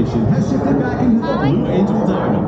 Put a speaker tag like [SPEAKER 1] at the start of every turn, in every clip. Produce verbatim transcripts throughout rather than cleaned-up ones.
[SPEAKER 1] formation has shifted back into the Blue Angel Diamond.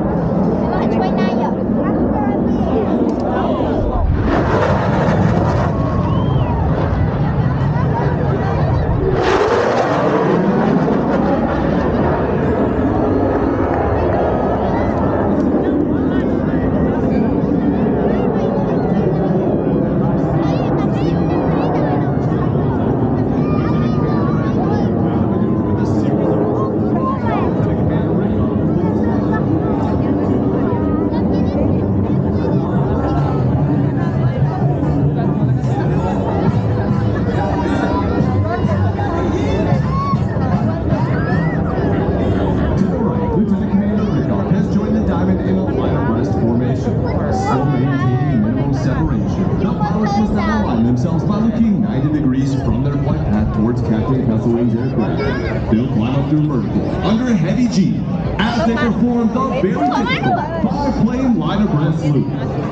[SPEAKER 1] Themselves by looking ninety degrees from their flight path towards Captain Castlewain's aircraft. They'll climb up through vertical, under heavy G, as they perform the very difficult five-plane line abreast loop.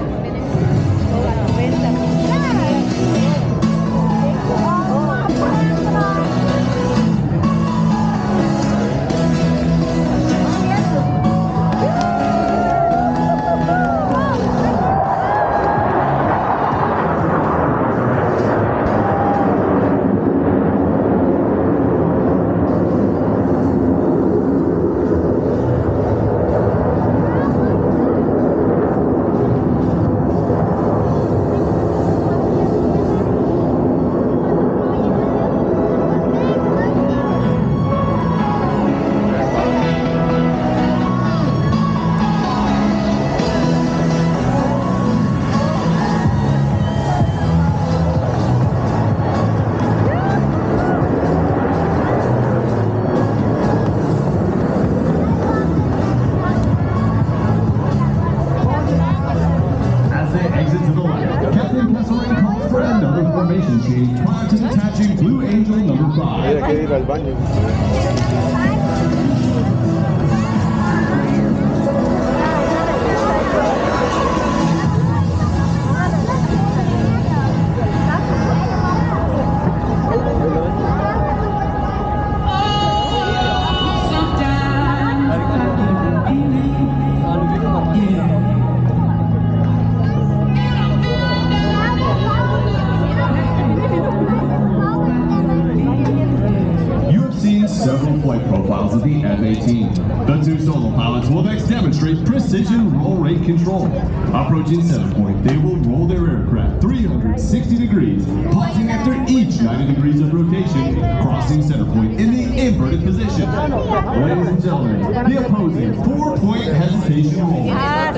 [SPEAKER 1] Change prior to detaching Blue Angel number five.
[SPEAKER 2] Hay que ir al baño.
[SPEAKER 1] Several flight profiles of the F eighteen. The two solo pilots will next demonstrate precision roll rate control. Approaching center point, they will roll their aircraft three hundred sixty degrees, pausing after each ninety degrees of rotation, crossing center point in the inverted position. Ladies and gentlemen, the opposing four-point hesitation roll.